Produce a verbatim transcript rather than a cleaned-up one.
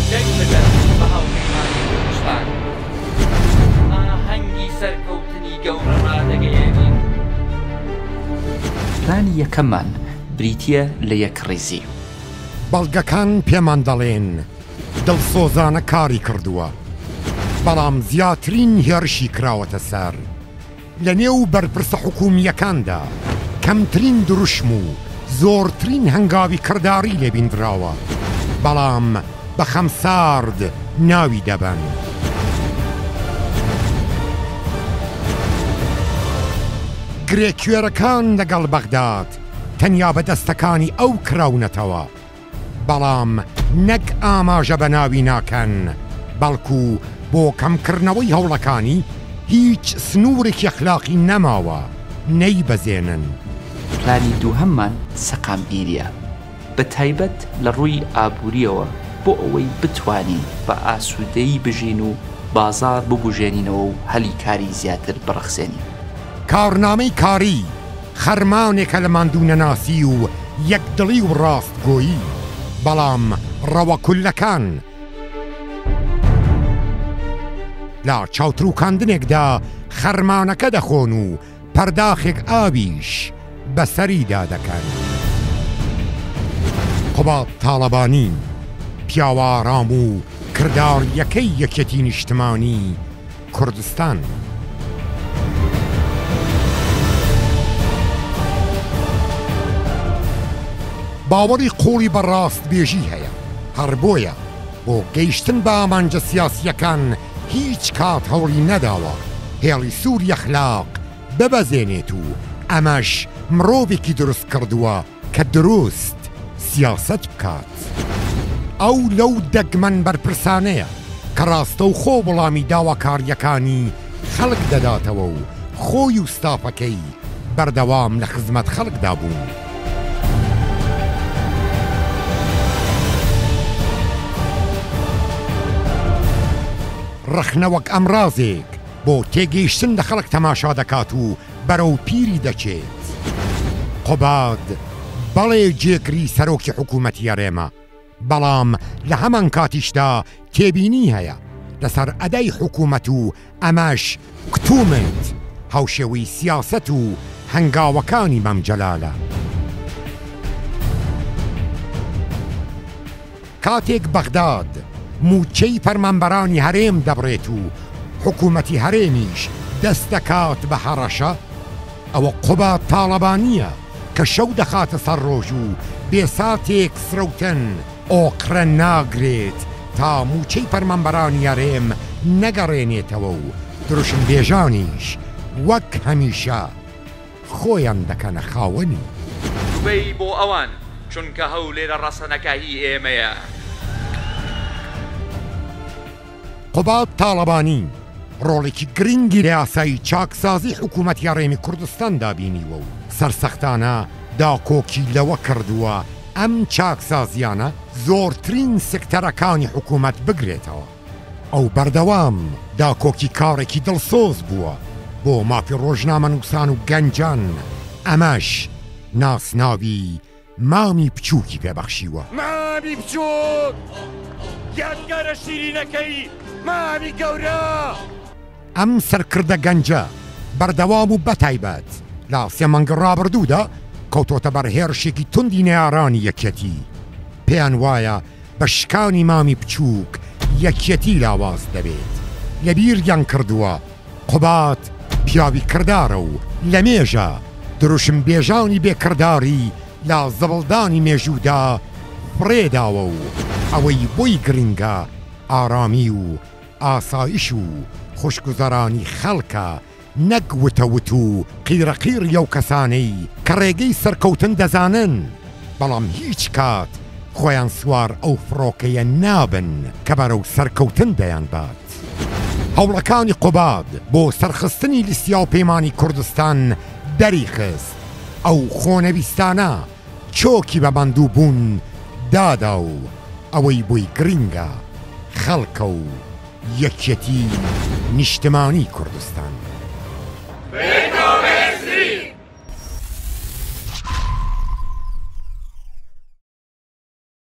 دەنگ بدەن بە هاوپەیمانی کوردستان ئاهەنگی سەرکەوتنی گەورە ڕادەگەیەنین. پلانی یەکەممان بریتیە لە یەک ڕێزی. بەڵگەکان پێمان دەڵێن دڵسۆزانە کاری کردووە، بەڵام زیاترین هێرشی کراوەتە سەر. لە نێو بەرپرسە حکومیەکاندا کەمترین دروشم و زۆرترین هەنگاوی کردداری لێبیندراوە، بەڵام بە خەمسارد ناوی دەبن. گرێکوێرەکان لەگەڵ بەغداد تەنیا بە دەستەکانی ئەو کراونەتەوە، بەڵام نەک ئاماژە بە ناوی ناکەن، بەڵکو بۆ کەمکردنەوەی هەوڵەکانی هیچ سنوورێکی ئەخلاقی نەماوە نەیبەزێنن. پلانی دووهەممان سەقام ئیریە، بە تایبەت لە ڕووی ئابووریەوە بۆ ئەوەی بتوانین بە ئاسوودەیی بژین و بازار ببوژێنینەوە و هەلی کاری زیاتر بڕەخسێنین. کارنامەی کاری خەرمانێکە لە ماندوونەناسی و یەکدڵی و ڕاستگۆیی، بەڵام ڕەوەکولەکان لا چاوتروکاندنێکدا خەرمانەکە دەخۆن و پەرداخێک ئاویش بەسەریدا دەکەن. قوبات تاڵەبانی پیاوەڕام و کردار یەکەی یەکێتی نیشتمانی کوردستان. باوەڕی قۆڵی بەڕاست بێژی هەیە، هەر بۆیە بۆ گەیشتن بە ئامانجە سیاسیەکان هیچ کات هەوڵی نەداوە هێڵی سووری ئەخلاق ببەزێنێت و ئەمەش مرۆڤێکی دروست کردووە کە دروست سیاست بکات. ئەو لەو دەگمەن بەرپرسانەیە کە ڕاستە و خۆ وەڵامی داواکاریەکانی خەڵک دەداتەوە و خۆی و ستافەکەی بەردەوام لە خزمەت خەڵکدا بوون. ڕخنەوەک ئەمڕازێک بۆ تێگەیشتن لە خەڵک تەماشا دەکات و بەرەو پیری دەچێت. قوباد بەڵێ جێگری سەرۆکی حکوومەتی هەرێمە، بەڵام لە هەمان کاتیشدا تێبینی هەیە لەسەر ئەدای حکوومەت و ئەمەش کتومت هاوشێوەی سیاست و هەنگاوەکانی مەمجەلالە. کاتێک بەغداد موچەی فەرمانبەرانی هەرێم دەبڕێت و حکوومەتی هەرێمیش دەست دەکات بە هەڕەشە، ئەوە قوبات تاڵەبانیە کە شەو دەخاتە سەر ڕۆژ و بێساتێک سرەوتن ئۆقرە ناگرێت تا موچەی فەرمانبەرانی هەرێم نەگەڕێنێتەوە و دروشم بێژانیش وەک هەمیشە خۆیان دەکەنە خاوەنی. دوبەی بۆ ئەوان چونکە هەولێرە ڕەسەنەکەهی ئێمەیە. قوبات تاڵەبانی ڕۆڵێکی گرنگی لە یاسای چاکسازی حکوومەتی هەرێمی کوردستان دابینیوە و سەرسەختانە داکۆکی لەوە کردووە ئەم چاکسازیانە زۆرترین سکتەرەکانی حکوومەت بگرێتەوە. ئەو بەردەوام داکۆکی کارێکی دڵسۆز بووە بۆ مافی ڕۆژنامە نووسان و گەنجان، ئەمەش ناسناوی مامی بچووکی پێبەخشیوە. مامی بچووک یادگارە شیرینەکەی مامی گەورە. ئەم سەرکردە گەنجە بەردەوام و بەتایبەت لە سێ مانگە ڕابردوودا کەوتۆتە بەر هێرشێکی توندی نێارانی یەکێتی. پێیان وایە بە شکانی مامی بچووک یەکێتی لاواز دەبێت. لەبیریان کردووە قوبات پیاوی کردارە و لە مێژە دروشم بێژانی بێکرداری لە زەبڵدانی مێژوودا فڕێداوە و ئەوەی بۆی گرنگە ئارامی و ئاسایش و خوشگوزەرانی خەڵکە، نەک وتەوت و قیرەقیر یەو کەسانەی کە ڕێگەی سەرکەوتن دەزانن، بەڵام هیچ کات خۆیان سوار ئەو فڕۆکەیە نابن کە بەرەو سەرکەوتن دەیان بات. هەوڵەکانی قوباد بۆ سەرخستنی لیستیا و پەیمانی کوردستان دەری خست. ئەو خۆنەویستانە چۆکی بە ماندوو بوون دادا و ئەوەی بۆی گرنگە خەڵکە و یەکێتی نیشتمانی کوردستان.